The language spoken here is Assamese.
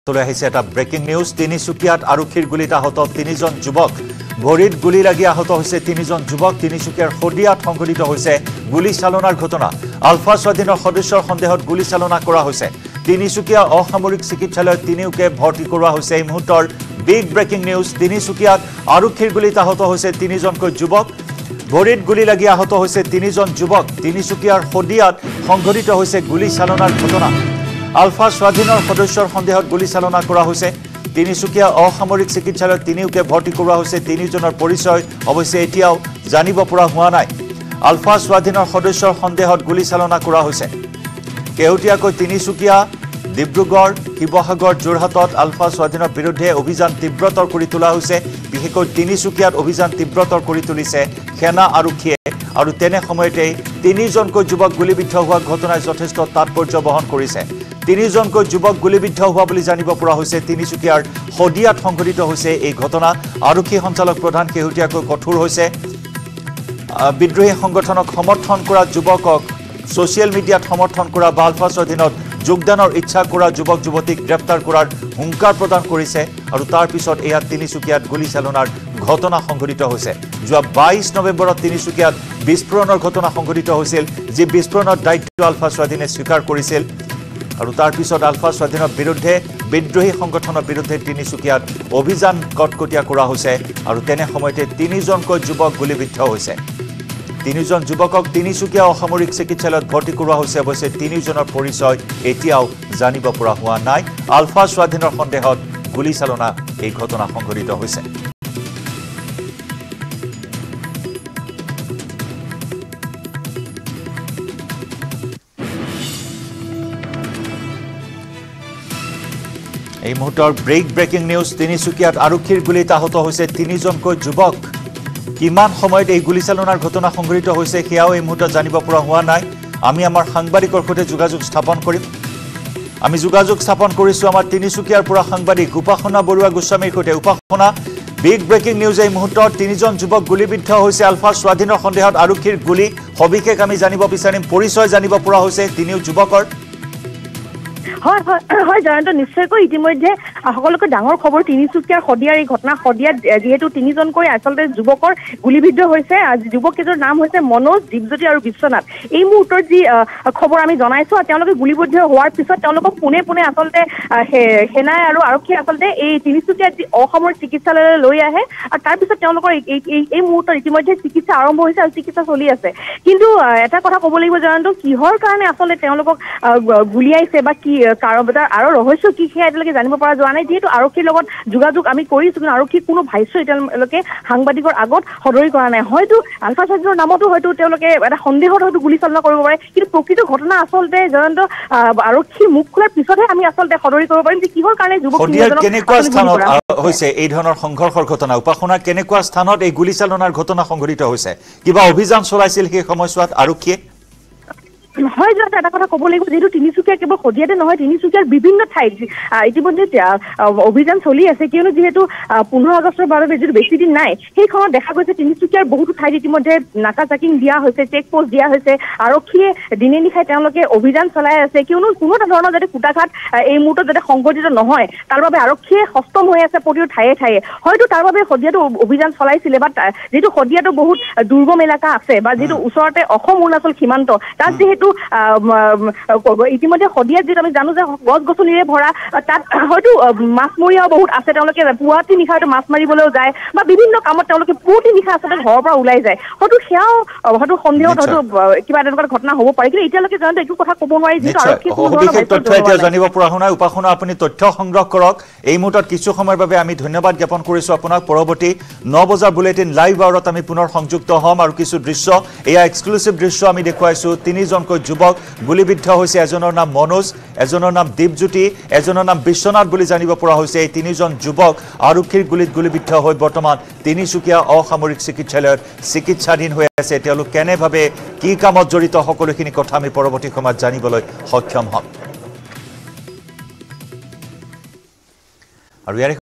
তোলে আহিছে এটা ব্ৰেকিং নিউজ তিনিচুকিয়াত আৰক্ষীৰ গুলিত আহত তিনিজন যুৱক ভৰিত গুলি লাগি আহত হৈছে তিনিজন যুৱক তিনিচুকিয়াৰ খদিয়াত সংঘটিত হৈছে গুলি চালনাৰ ঘটনা আলফা স্বাধীনৰ সদস্যৰ সন্দেহত গুলি চালনা কৰা হৈছে তিনিচুকিয়া অসামৰিক চিকিৎসালয়ত তিনিওকে ভৰ্তি কৰোৱা হৈছে এই মুহূৰ্তৰ বিগ ব্ৰেকিং নিউজ তিনিচুকিয়াত আৰক্ষীৰ গুলিত আহত হৈছে তিনিজনকৈ যুৱক ভৰিত গুলি লাগি আহত হৈছে তিনিজন যুৱক তিনিচুকিয়াৰ খদিয়াত সংঘটিত হৈছে গুলি চালনাৰ ঘটনা আলফা স্বাধীনৰ সদস্যৰ সন্দেহত গুলি চালনা কৰা হৈছে তিনিচুকিয়া অসামৰিক চিকিৎসালয়ত তিনিওকে ভৰ্তি কৰোৱা হৈছে তিনিজনৰ পৰিচয় অৱশ্যে এতিয়াও জানিব পৰা হোৱা নাই আলফা স্বাধীনৰ সদস্যৰ সন্দেহত গুলি চালনা কৰা হৈছে কেউটিয়াকৈ তিনিচুকিয়া ডিব্ৰুগড় শিৱসাগৰ যোৰহাটত আলফা স্বাধীনৰ বিৰুদ্ধে অভিযান তীব্ৰতৰ কৰি তোলা হৈছে বিশেষকৈ তিনিচুকিয়াত অভিযান তীব্ৰতৰ কৰি তুলিছে সেনা আৰক্ষীয়ে আৰু তেনে সময়তে তিনিজনকৈ যুৱক গুলিবিদ্ধ হোৱা ঘটনাই যথেষ্ট তাৎপৰ্য বহন কৰিছে তিনিজনকৈ যুৱক গুলিবিদ্ধ হোৱা বুলি জানিব পৰা হৈছে তিনিচুকিয়াৰ খদিয়াত সংঘটিত হৈছে এই ঘটনা আৰক্ষী সঞ্চালক প্ৰধান কেউটিয়াকৈ কঠোৰ হৈছে বিদ্ৰোহী সংগঠনক সমৰ্থন কৰা যুৱকক সোশ্যাল মিডিয়াত সমৰ্থন কৰা আলফা স্বাধীনত যোগদানৰ ইচ্ছা কৰা যুৱক যুৱতীক গ্ৰেপ্তাৰ কৰাৰ হুংকাৰ প্ৰদান কৰিছে আৰু তাৰ পিছত এয়া তিনিচুকিয়াত গুলি চালনাৰ ঘটনা সংঘটিত হৈছে যোৱা 22 নৱেম্বৰত তিনিচুকিয়াত বিস্ফোৰণৰ ঘটনা সংঘটিত হৈছিল যি বিস্ফোৰণৰ দায়িত্ব আলফা স্বাধীনে স্বীকাৰ কৰিছিল আৰু তাৰ পিছত আলফা স্বাধীনৰ বিৰুদ্ধে বিদ্ৰোহী সংগঠনৰ বিৰুদ্ধে তিনিচুকিয়াত অভিযান কটকটীয়া কৰা হৈছে আৰু তেনে সময়তে তিনিজনকৈ যুৱক গুলিবিদ্ধ হৈছে তিনিজন যুৱকক তিনিচুকিয়া অসামৰিক চিকিৎসালয়ত ভৰ্তি কৰোৱা হৈছে অৱশ্যে তিনিজনৰ পৰিচয় এতিয়াও জানিব পৰা হোৱা নাই আলফা স্বাধীনৰ সন্দেহত গুলি চালনা এই ঘটনা সংঘটিত হৈছে এই মুহূৰ্তৰ ব্ৰেকিং নিউজ তিনিচুকিয়াত আৰক্ষীৰ গুলিত আহত হৈছে তিনিজনকৈ যুৱক কিমান সময়ত এই গুলি চালনাৰ ঘটনা সংঘটিত হৈছে সেয়াও এই মুহূৰ্তত জানিব পৰা হোৱা নাই আমি আমাৰ সাংবাদিকৰ সৈতে যোগাযোগ স্থাপন কৰিম আমি যোগাযোগ স্থাপন কৰিছো আমাৰ তিনিচুকিয়াৰ পৰা সাংবাদিক উপাসনা বৰুৱা গোস্বামীৰ সৈতে উপাসনা বিগ ব্ৰেকিং নিউজ এই মুহূৰ্তত তিনিজন যুৱক গুলিবিদ্ধ হৈছে আলফা স্বাধীনৰ সন্দেহত আৰক্ষীৰ গুলি সবিশেষ আমি জানিব বিচাৰিম পৰিচয় জানিব পৰা হৈছে তিনিও যুৱকৰ হয় হয় হয় জয়ন্ত নিশ্চয়কৈ ইতিমধ্যে সকলোকে ডাঙৰ খবৰ তিনিচুকীয়াৰ খদিয়াৰ এই ঘটনা খদিয়াত যেহেতু তিনিজনকৈ আচলতে যুৱকৰ গুলিবিদ্ধ হৈছে যুৱককেইজনৰ নাম হৈছে মনোজ দীপজ্যোতি আৰু বিশ্বনাথ এই মুহূৰ্তত যি খবৰ আমি জনাইছো তেওঁলোকে গুলিবিদ্ধ হোৱাৰ পিছত তেওঁলোকক পোনে পোনে আচলতে সেনাই আৰু আৰক্ষী আচলতে এই তিনিচুকীয়াত যি অসামৰিক চিকিৎসালয়লৈ লৈ আহে আৰু তাৰপিছত তেওঁলোকৰ এই মুহূৰ্তত ইতিমধ্যে চিকিৎসা আৰম্ভ হৈছে আৰু চিকিৎসা চলি আছে কিন্তু এটা কথা ক'ব লাগিব জয়ন্ত কিহৰ কাৰণে আচলতে তেওঁলোকক গুলিয়াইছে বা কি কাৰবাৰ আৰু ৰহস্য কি সেয়া এতিয়ালৈকে জানিব পৰা যোৱা নাই যিহেতু আৰক্ষীৰ লগত যোগাযোগ আমি কৰিছো কিন্তু আৰক্ষীৰ কোনো ভাষ্য এতিয়ালৈকে সাংবাদিকৰ আগত সদৰি কৰা নাই হয়তো আলফা স্বাধীনৰ নামতো হয়তো তেওঁলোকে এটা সন্দেহত হয়তো গুলি চালনা কৰিব পাৰে কিন্তু প্ৰকৃত ঘটনা আচলতে জয়ন্ত আৰক্ষীৰ মুখ খোলাৰ পিছতহে আমি আচলতে সদৰি কৰিব পাৰিম যে কিহৰ কাৰণে যুৱক কেনেকুৱা স্থানত হৈছে এই ধৰণৰ সংঘৰ্ষৰ ঘটনা উপাসনা কেনেকুৱা স্থানত এই গুলি চালনাৰ ঘটনা সংঘটিত হৈছে কিবা অভিযান চলাইছিল সেই সময়ছোৱাত আৰক্ষীয়ে হয় যোৱা এটা কথা ক'ব লাগিব যেহেতু তিনিচুকীয়া কেৱল খদিয়াতে নহয় তিনিচুকীয়াৰ বিভিন্ন ঠাইত ইতিমধ্যে অভিযান চলি আছে কিয়নো যিহেতু 15 আগষ্টৰ বাবে যিটো বেছি দিন নাই সেই সময়ত দেখা গৈছে তিনিচুকীয়াৰ বহুতো ঠাইত ইতিমধ্যে নাকা চেকিং দিয়া হৈছে চেক পোষ্ট দিয়া হৈছে আৰক্ষীয়ে দিনে নিশাই তেওঁলোকে অভিযান চলাই আছে কিয়নো কোনো ধৰণৰ যাতে কুটাঘাট এই মুহূৰ্তত যাতে সংঘটিত নহয় তাৰ বাবে আৰক্ষীয়ে সষ্টম হৈ আছে প্ৰতিটো ঠায়ে ঠায়ে হয়তো তাৰ বাবে খদিয়াটো অভিযান চলাইছিলে বা যিটো খদিয়াটো বহুত দুৰ্গম এলেকা আছে বা যিটো ওচৰতে অসম অৰুণাচল সীমান্ত তাত যিহেতু ইতিমধ্যে খদিয়াত যিটো আমি জানো যে গছ গছনিৰে ভৰা তাত হয়তো মাছমৰীয়াও বহুত আছে তেওঁলোকে পুৱাতি নিশা হয়তো মাছ মাৰিবলৈও যায় বা বিভিন্ন কামত তেওঁলোকে পুৱতি নিশা আচলতে ঘৰৰ পৰা ওলাই যায় হয়তো সেয়াও হয়তো সন্দেহত হয়তো কিবা তেনেকুৱা ঘটনা হ'ব পাৰে কিন্তু এতিয়ালৈকে জানো একো কথা ক'ব নোৱাৰি যিটো আৰক্ষী জানিব পৰা হোৱা নাই উপাসনা আপুনি তথ্য সংগ্ৰহ কৰক এই মুহূৰ্তত কিছু সময়ৰ বাবে আমি ধন্যবাদ জ্ঞাপন কৰিছো আপোনাক পৰৱৰ্তী 9 বজাৰ বুলেটিন লাইভ আৱাৰত আমি পুনৰ সংযুক্ত হ'ম আৰু কিছু দৃশ্য এয়া এক্সক্লুসিভ দৃশ্য আমি দেখুৱাইছো তিনিজনকৈ যুৱক গুলিবিদ্ধ হৈছে এজনৰ নাম মনোজ এজনৰ নাম দীপজ্যোতি এজনৰ নাম বিশ্বনাথ বুলি জানিব পৰা হৈছে এই তিনিজন যুৱক আৰক্ষীৰ গুলিত গুলিবিদ্ধ হৈ বৰ্তমান তিনিচুকীয়া অসামৰিক চিকিৎসালয়ত চিকিৎসাধীন হৈ আছে তেওঁলোক কেনেভাৱে কি কামত জড়িত সকলোখিনি কথা আমি পৰৱৰ্তী সময়ত জানিবলৈ সক্ষম হ'ম আৰু